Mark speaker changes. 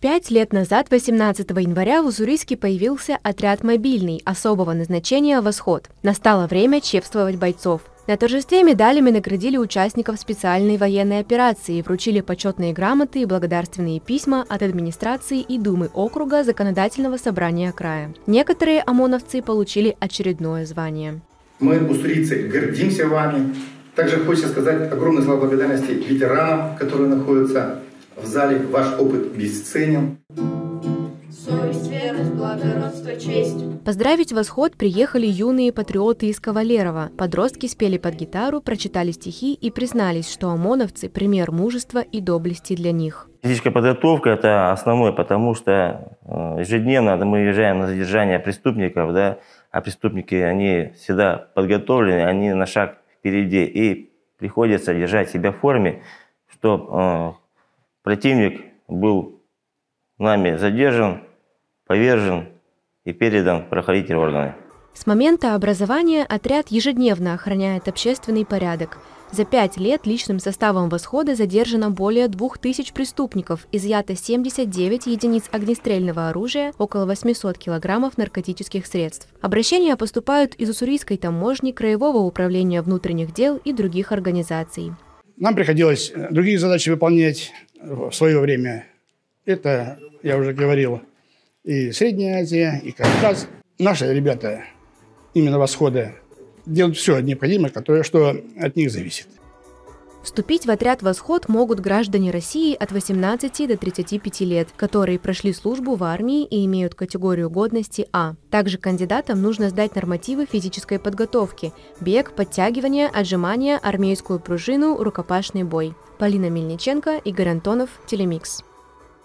Speaker 1: 5 лет назад, 18 января, в Уссурийске появился отряд мобильный особого назначения «Восход». Настало время чествовать бойцов. На торжестве медалями наградили участников специальной военной операции, вручили почетные грамоты и благодарственные письма от администрации и Думы округа Законодательного собрания края. Некоторые ОМОНовцы получили очередное звание.
Speaker 2: Мы, уссурийцы, гордимся вами. Также хочется сказать огромные слова благодарности ветеранам, которые находятся в зале. Ваш опыт бесценен.
Speaker 3: Совесть, верность, благородство, честь.
Speaker 1: Поздравить «Восход» приехали юные патриоты из Кавалерова. Подростки спели под гитару, прочитали стихи и признались, что ОМОНовцы – пример мужества и доблести для них.
Speaker 4: Физическая подготовка – это основное, потому что ежедневно мы уезжаем на задержание преступников, да, а преступники, они всегда подготовлены, они на шаг впереди, и приходится держать себя в форме, чтобы противник был нами задержан, повержен и передан в правоохранительные органы.
Speaker 1: С момента образования отряд ежедневно охраняет общественный порядок. За 5 лет личным составом «Восхода» задержано более 2000 преступников, изъято 79 единиц огнестрельного оружия, около 800 килограммов наркотических средств. Обращения поступают из Уссурийской таможни, Краевого управления внутренних дел и других организаций.
Speaker 5: Нам приходилось другие задачи выполнять в свое время. Это, я уже говорил, и Средняя Азия, и Кавказ. Наши ребята, именно «Восхода», делают все необходимое, что от них зависит.
Speaker 1: Вступить в отряд «Восход» могут граждане России от 18 до 35 лет, которые прошли службу в армии и имеют категорию годности А. Также кандидатам нужно сдать нормативы физической подготовки – бег, подтягивание, отжимания, армейскую пружину, рукопашный бой. Полина Мельниченко, Игорь Антонов, Телемикс.